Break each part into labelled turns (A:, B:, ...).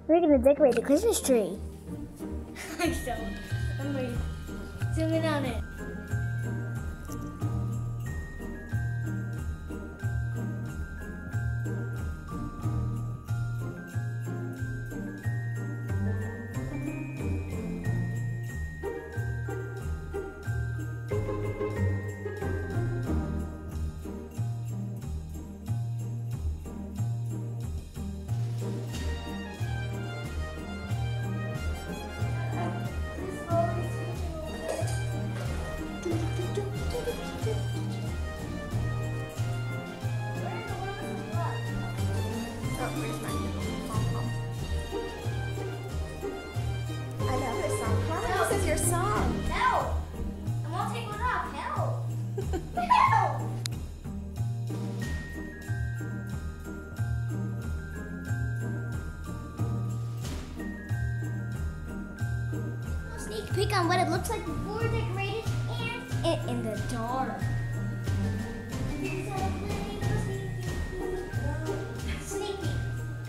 A: We're gonna decorate the Christmas tree.
B: I don't. I'm going to zoom in on it.
C: I know this song. Huh? This is your song.
B: Help! I won't take one off. Help! Help!
A: Sneak peek on what it looks like before decorated and it in the dark. Sneak peek.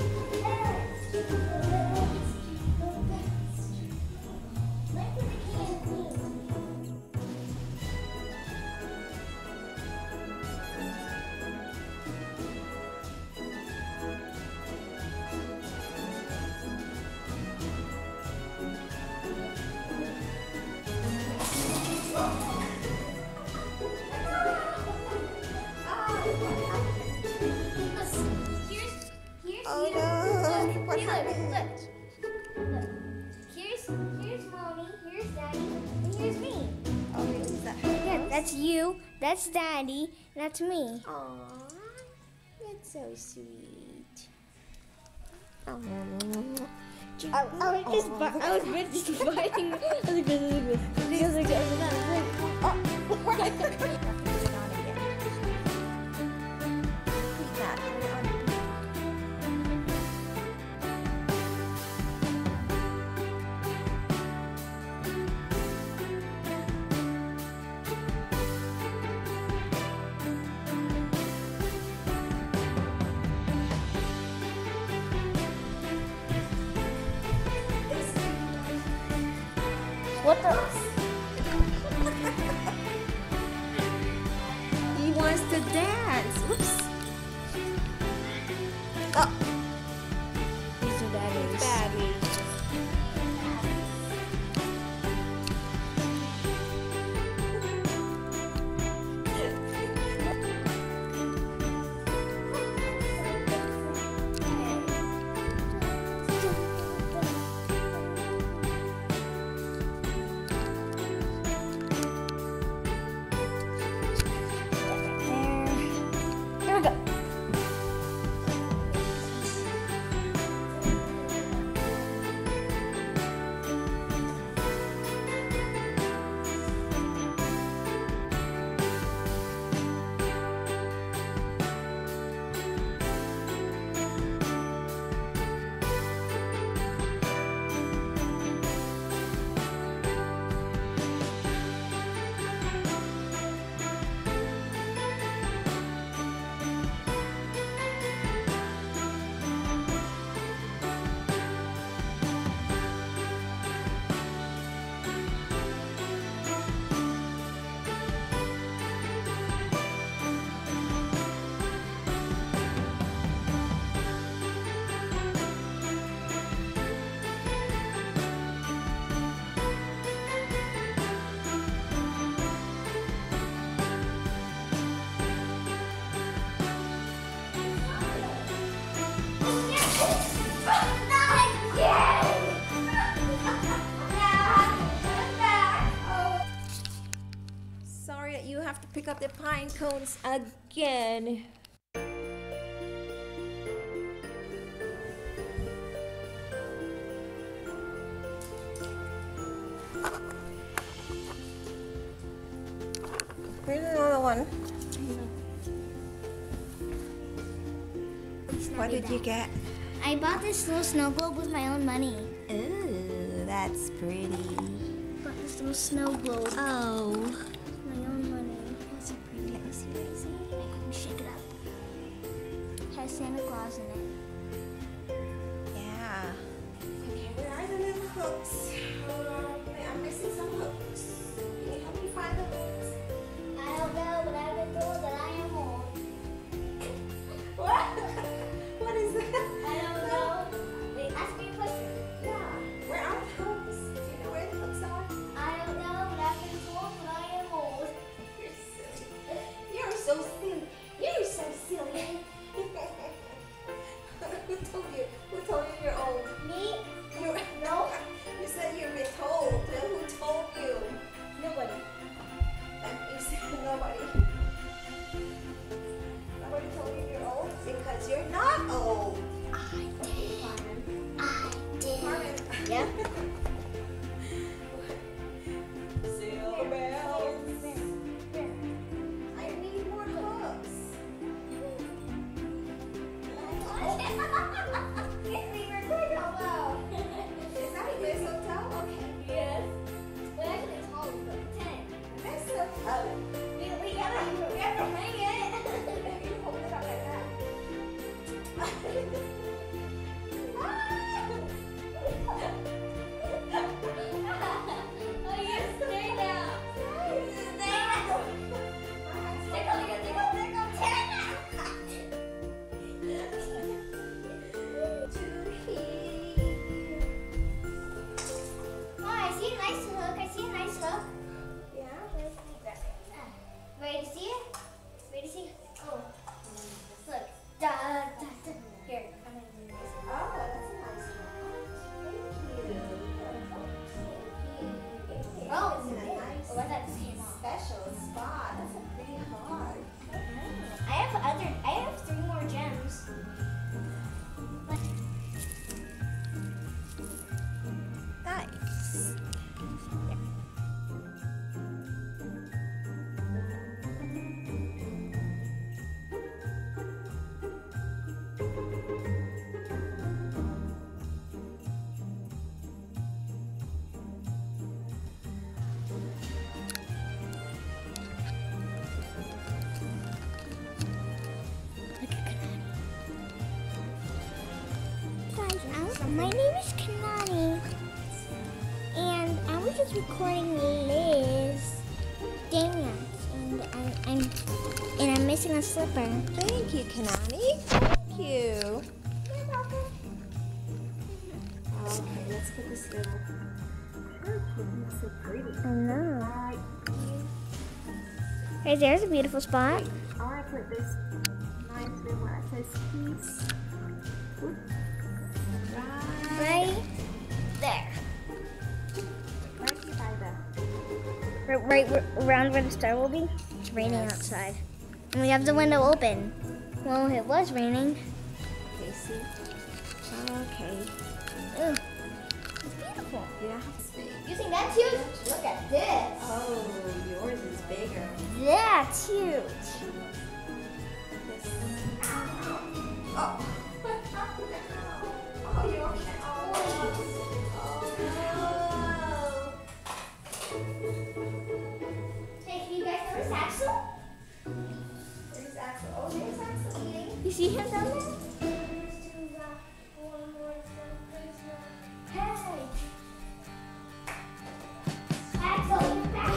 C: Oh no! What happened?
B: Look. Here's Mommy, here's Daddy, and here's me.
C: Oh, really? Is that her?
A: Yeah, that's you, that's Daddy, and that's me.
C: Aww, that's so sweet. Oh,
A: I was just biting. I was like this. What the?
C: He wants to dance. Whoops. Oh.
A: These are Daddy's.
C: Daddy.
A: Here we go.
C: Sorry that you have to pick up the pine cones again. Here's another one. What did you get?
A: I bought this little snow globe with my own money.
C: Ooh, that's pretty.
A: Bought this little snow globe.
C: Oh.
A: My own money.
C: That's so pretty. Let me see, let me see.
A: Let me shake it up. Has Santa Claus in it.
C: Yeah. hooks. I'm missing some hooks. Can you help me find the hooks?
B: I don't know, but I've been told that I am old.
C: What? What is that?
B: I don't know. Wait, ask me a question.
C: Yeah. Where are the hooks? Do you know where the hooks are?
B: I don't know, but I've been told that I am old.
C: You're silly. You're so silly. You're so silly. Who told you? Who told you you're old?
B: Me?
C: You,
B: No.
C: you said you've been told. Who told you?
B: Nobody.
C: You said nobody. Nobody told you you're old because you're not old.
B: I
C: Okay, Carmen.
B: I did.
C: Carmen.
B: Yeah.
C: Silver bells. I need more hooks. Is that a mistletoe? Okay.
B: Yes. Well, actually, it's called the 10.
C: Mistletoe.
B: We have to hang it.
C: If you hold it up like that.
B: Oh, you stay down. Stay down. Tickle, tickle, tickle, tickle. Oh, I see a nice hook. I see a nice hook.
C: Yeah.
B: Ready to see it? Ready to see it? Oh. Look. Da, da, da. Here, I'm going to do this.
C: Oh, that's a nice one. Thank you.
B: Oh,
C: It's in a nice,
B: oh, I thought this came off.
C: special spot. That's a pretty hard.
B: I have 3 more gems.
C: Nice.
A: Guys, my name is Kanani, and I was just recording Liz dance, and I'm missing a slipper.
C: Thank you, Kanani. Thank you.
A: You're welcome.
C: Okay, let's get this little looks so pretty.
A: I know.
C: Right.
A: Hey, there's a beautiful spot.
C: I want to put this nice little where it says peace. Whoop.
A: Right there.
C: Right here by the.
A: Right around where the star will be. It's raining
C: Yes.
A: outside. And we have the window open. Well, it was raining.
C: Okay, see? Okay.
A: Ugh. It's beautiful.
C: Yeah.
B: You think that's huge? Look at this.
C: Oh, yours is bigger.
A: That's huge.
C: This. Oh. Oh, you okay? Oh,
B: Hey, can you guys notice Axel?
C: Where's Axel? Oh, there's Axel eating.
A: You see him down there?
B: Hey! Axel, you're back!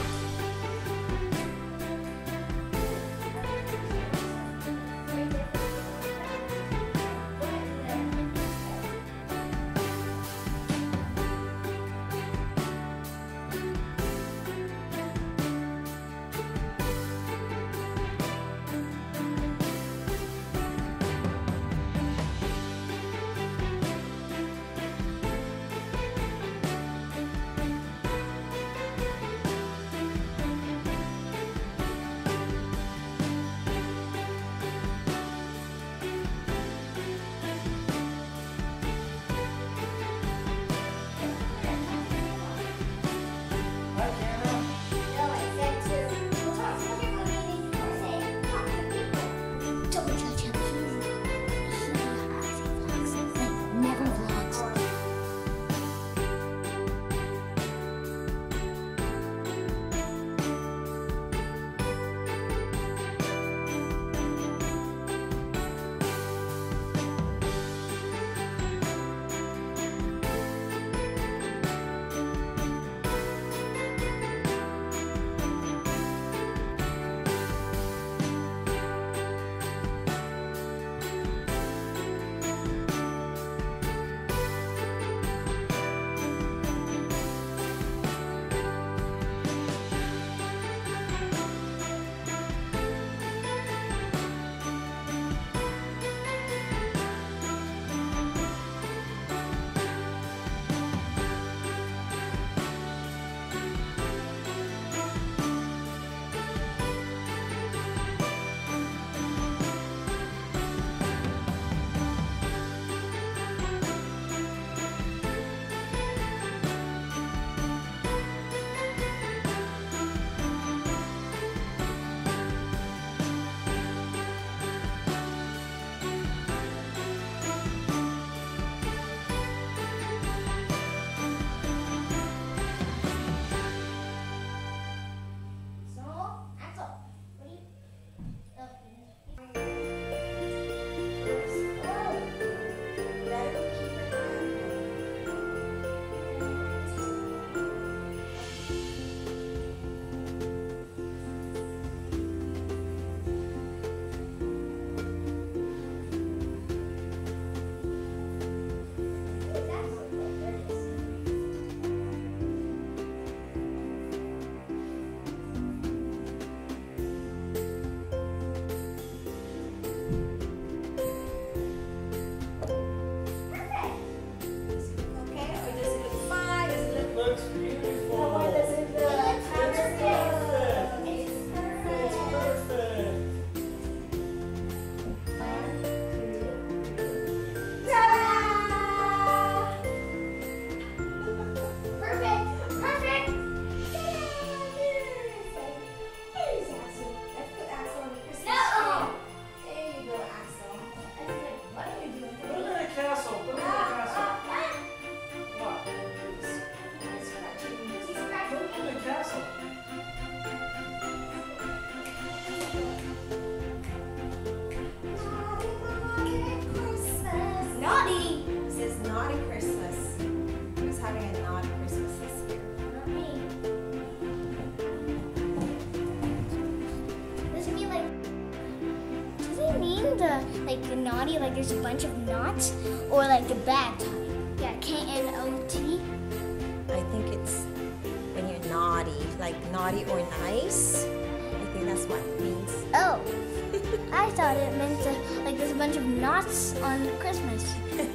A: the like the naughty, like there's a bunch of knots, or like the bad type? Yeah, K-N-O-T.
C: I think it's when you're naughty, like naughty or nice. I think that's what it means.
A: Oh, I thought it meant like there's a bunch of knots on Christmas.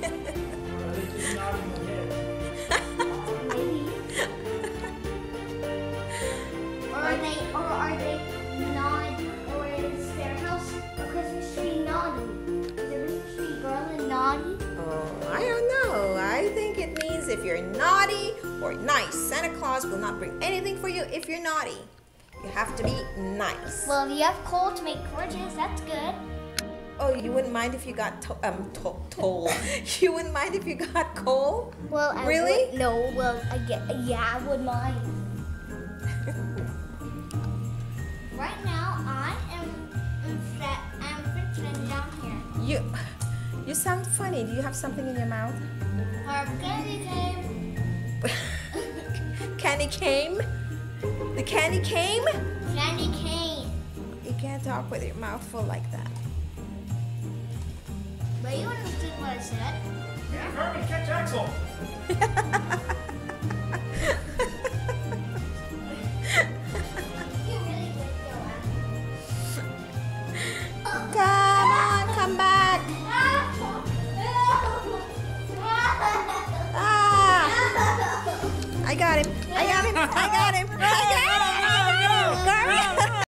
A: Maybe. Or are they naughty? Or is their house a Christmas tree naughty? Is the Christmas tree garland naughty?
C: Oh, I don't know. I think it means if you're naughty or nice. Santa Claus will not bring anything for you if you're naughty. You have to be nice.
A: Well, if you have coal to make torches, that's good.
C: Oh, you wouldn't mind if you got toll? You wouldn't mind if you got coal?
A: Well, I
C: Really?
A: would, no. Well, I would mind. Right now, I'm fixing down here.
C: You sound funny. Do you have something in your mouth?
A: Our candy came.
C: Candy came? The candy came?
A: Candy cane.
C: You can't talk with your mouth full like that.
A: But you understood what I said.
D: Yeah, Carmen, catch Axel.
A: You really did go out.
C: Come on, come back. Ah! I got him. I got him. I got him. I got him. Garmy.